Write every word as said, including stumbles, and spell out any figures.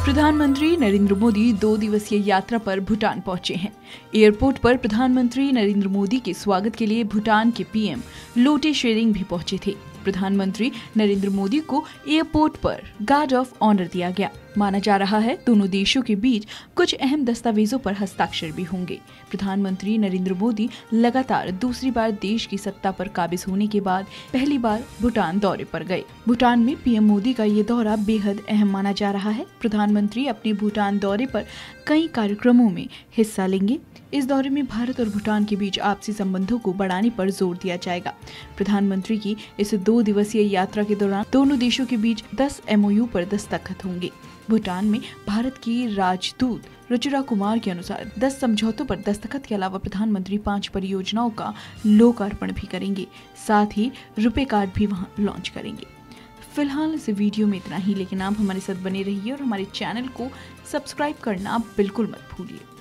प्रधानमंत्री नरेंद्र मोदी दो दिवसीय यात्रा पर भूटान पहुंचे हैं। एयरपोर्ट पर प्रधानमंत्री नरेंद्र मोदी के स्वागत के लिए भूटान के पीएम लोटे शेरिंग भी पहुंचे थे। प्रधानमंत्री नरेंद्र मोदी को एयरपोर्ट पर गार्ड ऑफ ऑनर दिया गया। माना जा रहा है दोनों देशों के बीच कुछ अहम दस्तावेजों पर हस्ताक्षर भी होंगे। प्रधानमंत्री नरेंद्र मोदी लगातार दूसरी बार देश की सत्ता पर काबिज होने के बाद पहली बार भूटान दौरे पर गए। भूटान में पीएम मोदी का ये दौरा बेहद अहम माना जा रहा है। प्रधानमंत्री अपने भूटान दौरे पर कई कार्यक्रमों में हिस्सा लेंगे। इस दौरे में भारत और भूटान के बीच आपसी संबंधों को बढ़ाने पर जोर दिया जाएगा। प्रधानमंत्री की इस दो दिवसीय यात्रा के दौरान दोनों देशों के बीच दस एमओयू पर दस्तखत होंगे। भूटान में भारत की राजदूत रुचिरा कुमार के अनुसार दस समझौतों पर दस्तखत के अलावा प्रधानमंत्री पांच परियोजनाओं का लोकार्पण भी करेंगे। साथ ही रुपे कार्ड भी वहां लॉन्च करेंगे। फिलहाल इस वीडियो में इतना ही, लेकिन आप हमारे साथ बने रहिए और हमारे चैनल को सब्सक्राइब करना बिल्कुल मत भूलिए।